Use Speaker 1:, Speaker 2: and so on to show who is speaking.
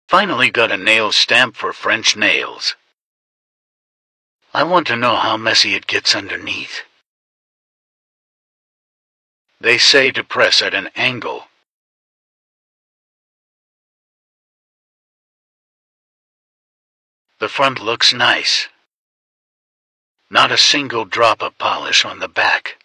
Speaker 1: Finally got a nail stamp for French nails. I want to know how messy it gets underneath. They say to press at an angle. The front looks nice. Not a single drop of polish on the back.